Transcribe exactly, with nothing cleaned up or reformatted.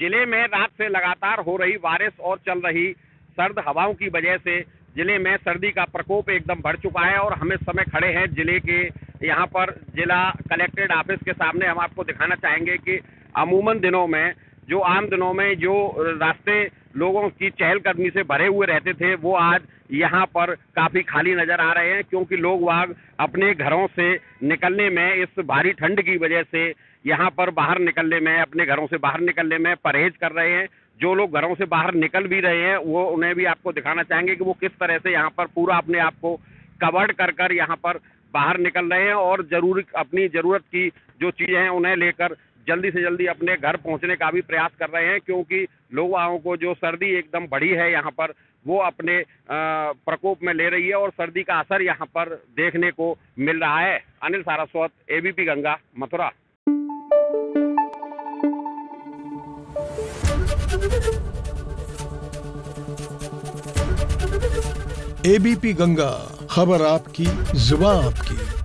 जिले में रात से लगातार हो रही बारिश और चल रही सर्द हवाओं की वजह से जिले में सर्दी का प्रकोप एकदम बढ़ चुका है और हम इस समय खड़े हैं जिले के यहाँ पर जिला कलेक्ट्रेट ऑफिस के सामने। हम आपको दिखाना चाहेंगे कि अमूमन दिनों में जो आम दिनों में जो रास्ते लोगों की चहलकदमी से भरे हुए रहते थे वो आज यहाँ पर काफी खाली नजर आ रहे हैं, क्योंकि लोग वाग अपने घरों से निकलने में इस भारी ठंड की वजह से यहाँ पर बाहर निकलने में अपने घरों से बाहर निकलने में परहेज कर रहे हैं। जो लोग घरों से बाहर निकल भी रहे हैं वो उन्हें भी आपको दिखाना चाहेंगे कि वो किस तरह से यहाँ पर पूरा अपने आप को कवर्ड कर कर यहाँ पर बाहर निकल रहे हैं और जरूरी अपनी जरूरत की जो चीजें हैं उन्हें लेकर जल्दी से जल्दी अपने घर पहुंचने का भी प्रयास कर रहे हैं, क्योंकि लोगों को जो सर्दी एकदम बढ़ी है यहाँ पर वो अपने प्रकोप में ले रही है और सर्दी का असर यहाँ पर देखने को मिल रहा है। अनिल सारस्वत, एबीपी गंगा, मथुरा। एबीपी गंगा, खबर आपकी, जुबान आपकी।